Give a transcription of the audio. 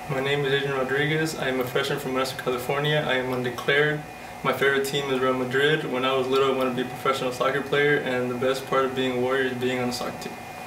My name is Adrian Rodriguez. I am a freshman from Western California. I am undeclared. My favorite team is Real Madrid. When I was little, I wanted to be a professional soccer player, and the best part of being a Warrior is being on the soccer team.